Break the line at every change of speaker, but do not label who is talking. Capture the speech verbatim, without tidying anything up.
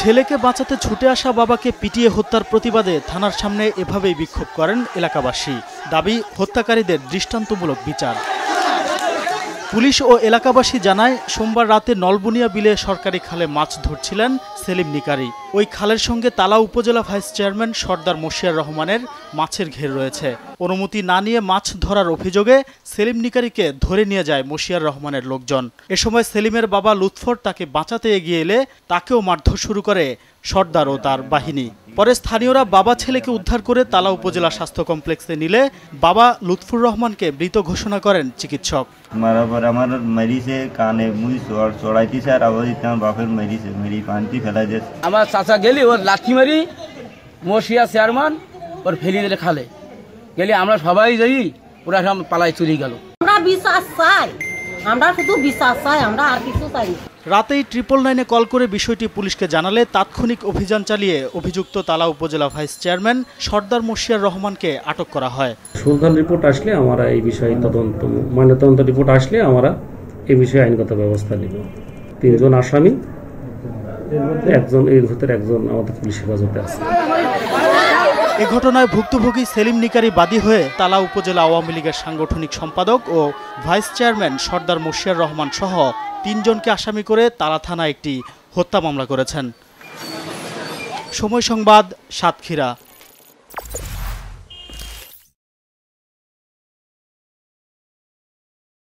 ছেলেকে বাঁচাতে ছুটে আসা বাবাকে পিটিয়ে হত্যার প্রতিবাদে থানার সামনে এভাবেই বিক্ষোভ করেন এলাকাবাসী। দাবি হত্যাকারীদের দৃষ্টান্তমূলক বিচার। পুলিশ ও এলাকাবাসী জানায়, সোমবার রাতে নলবুনিয়া বিলে সরকারি খালে মাছ ধরছিলেন সেলিম নিকারি। ওই খালের সঙ্গে তালা উপজেলা ভাইস চেয়ারম্যান সর্দার মশিয়ার রহমানের মাছের ঘের রয়েছে। অনুমতি না নিয়ে মাছ ধরার অভিযোগে সেলিম নিকারিকে ধরে নিয়ে যায় মশিয়ার রহমানের লোকজন। এ সময় সেলিমের বাবা লুৎফর তাকে বাঁচাতে এগিয়ে এলে তাকেও মারধর শুরু করে সর্দার ও তার বাহিনী। পরে স্থানীয়রা বাবা ছেলেকে উদ্ধার করে তালা উপজেলা স্বাস্থ্য কমপ্লেক্সে নিলে বাবা লুৎফুর রহমানকে মৃত ঘোষণা করেন চিকিৎসক।
বরাবর আমার মেরিছে কানে মুই চড়াইতেছে আর আবার আমার বাপের মেরিছে মেরি পান্তি ফেলাই দিয়েছে।
আমার চাচা গেলি ওর লাঠি মারি মশিয়া চেয়ারম্যান ওর ফেলি দিলে খালে গেলি আমরা সবাই যাই, ওরা সব পালাই চুরি গেল।
আমরা বিশ্বাস চাই, আমরা শুধু বিশ্বাস চাই, আমরা আর কিছু চাই।
রাতেই ট্রিপল নাইনে কল করে বিষয়টি পুলিশকে জানালে তাৎক্ষণিক অভিযান চালিয়ে অভিযুক্ত তালা উপজেলা ভাইস চেয়ারম্যান সর্দার মশিয়ার রহমানকে আটক করা হয়।
সুলতান রিপোর্ট আসলে আমরা এই বিষয়ে তদন্ত ময়নাতদন্ত রিপোর্ট আসলে আমরা এই বিষয়ে আইনগত ব্যবস্থা নিব। তিনজন আসামি, একজন এর ভিতরে একজন আমাদের পুলিশ হেফাজতে আছে।
এ ঘটনায় ভুক্তভোগী সেলিম নিকারি বাদী হয়ে তালা উপজেলা আওয়ামী লীগের সাংগঠনিক সম্পাদক ও ভাইস চেয়ারম্যান সর্দার মশিয়ার রহমান সহ তিনজনকে আসামি করে তালা থানায় একটি হত্যা মামলা করেছেন। সময় সংবাদ, সাতক্ষীরা।